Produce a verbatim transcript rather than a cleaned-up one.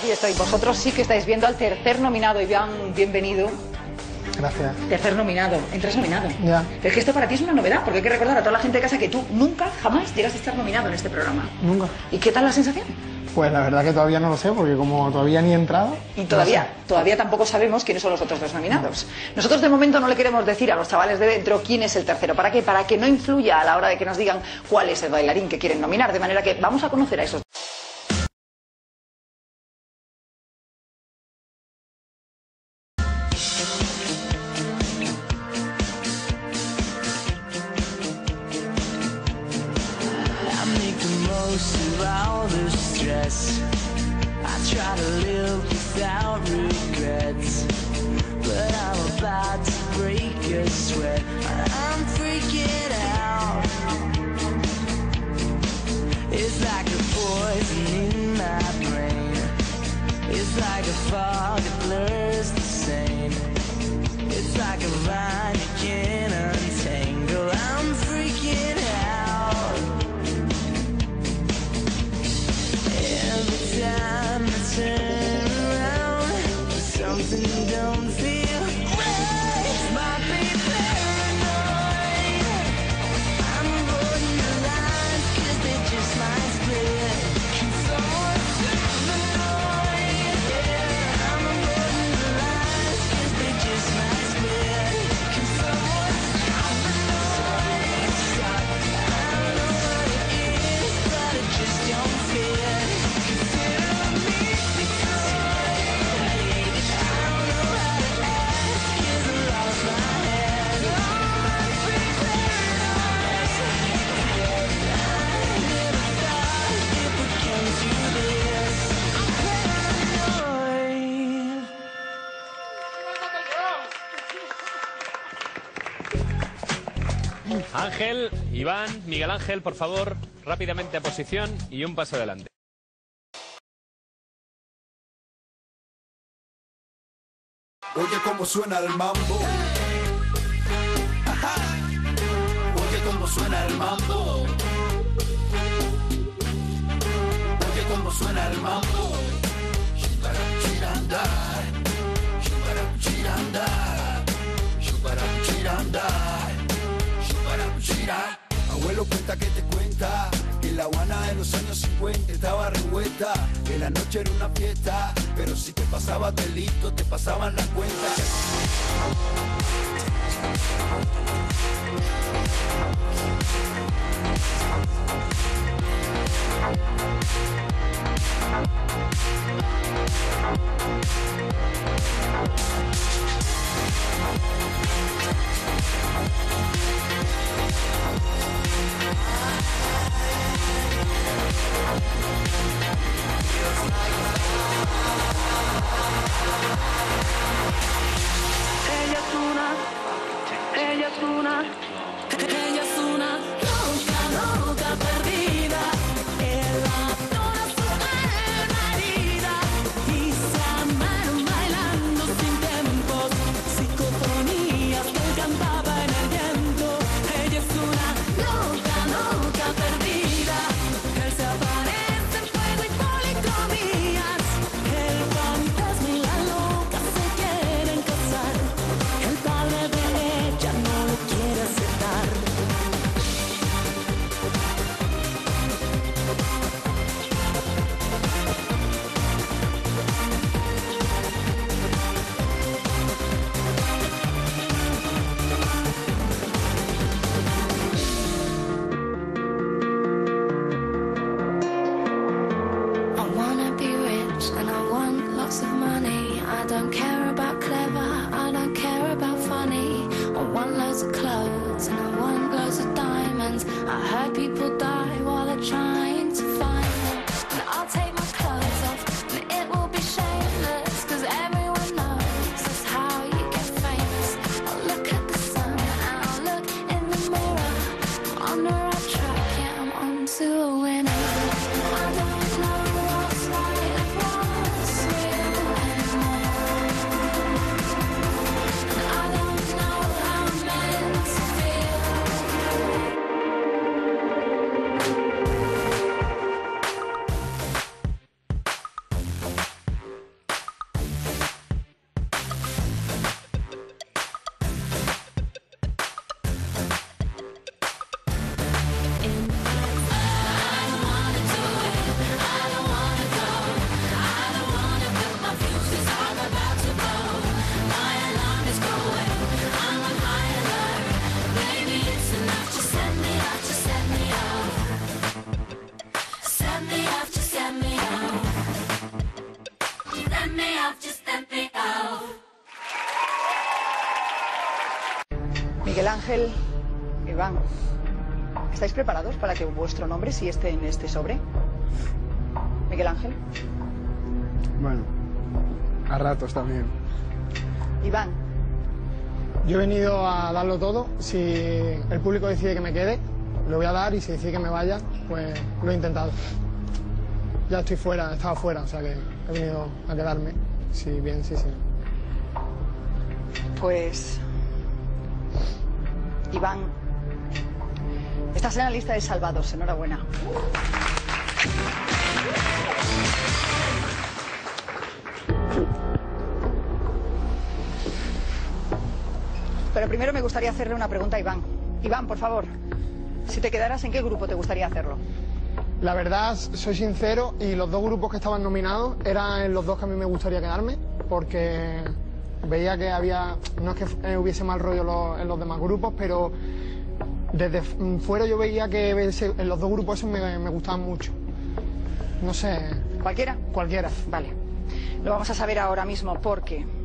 aquí estoy. Vosotros sí que estáis viendo al tercer nominado. Iván, bienvenido. Gracias. Tercer nominado. Entras nominado. Ya. Pero es que esto para ti es una novedad, porque hay que recordar a toda la gente de casa que tú nunca, jamás llegas a estar nominado en este programa. Nunca. ¿Y qué tal la sensación? Pues la verdad que todavía no lo sé, porque como todavía ni he entrado... Y todavía, no sé. todavía tampoco sabemos quiénes son los otros dos nominados. Nosotros de momento no le queremos decir a los chavales de dentro quién es el tercero. ¿Para qué? Para que no influya a la hora de que nos digan cuál es el bailarín que quieren nominar. De manera que vamos a conocer a esos. I try to live without regrets, but I'm about to break a sweat. I'm freaking out. It's like a poison in my brain. It's like a fog that blurs the same. It's like a vine you can't untangle. I'm freaking out. Every time I turn around, something don't feel right. Might be paranoid. I'm avoiding the lines 'cause they just might split. Can someone stop the noise? Yeah, I'm avoiding the lines 'cause they just might split. Can someone stop the noise? Stop. I don't know what it is, but it just don't fit. Ángel, Iván, Miguel Ángel, por favor, rápidamente a posición y un paso adelante. Oye cómo suena el mambo. Ajá. Oye cómo suena el mambo. Oye cómo suena el mambo. Chiranda, chiranda, chiranda. Abuelo cuenta que te cuenta que La Habana de los años cincuenta estaba revuelta, que la noche era una fiesta, pero si te pasabas delito te pasaban la cuenta. Ella es una, ella es una, ella es una loca, loca perdida. En la toda su alma herida y se amaron bailando sin tiempos, psicofonías que él cantaba en el viento. Ella es una loca, loca perdida. Él se aparece en fuego y policromías. El fantasma y la loca se quieren casar. El padre de ella no lo quiere aceptar. I wanna be rich and I want lots of money. I don't care about clever, I don't care about funny. I want loads of clothes and I want loads of diamonds. I heard people die while they're trying to find them. And I'll take my clothes off and it will be shameless, 'cause everyone knows that's how you get famous. I'll look at the sun and I'll look in the mirror. I'm on the right track, yeah, I'm on to a winner. I don't know what's right and what's real anymore. me out, just let me out. Miguel Ángel, Iván, ¿estáis preparados para que vuestro nombre sí esté en este sobre? Miguel Ángel. Bueno, a ratos también. Iván. Yo he venido a darlo todo. Si el público decide que me quede, lo voy a dar, y si decide que me vaya, pues lo he intentado. Ya estoy fuera, he estado fuera, o sea que he venido a quedarme. Sí, bien, sí, sí. Pues... Iván, estás en la lista de salvados, enhorabuena. Pero primero me gustaría hacerle una pregunta a Iván. Iván, por favor, si te quedaras, ¿en qué grupo te gustaría hacerlo? La verdad, soy sincero, y los dos grupos que estaban nominados eran en los dos que a mí me gustaría quedarme, porque veía que había, no es que hubiese mal rollo los, en los demás grupos, pero desde fuera yo veía que ese, en los dos grupos esos me, me gustaban mucho. No sé. ¿Cualquiera? Cualquiera. Vale. Lo vamos a saber ahora mismo porque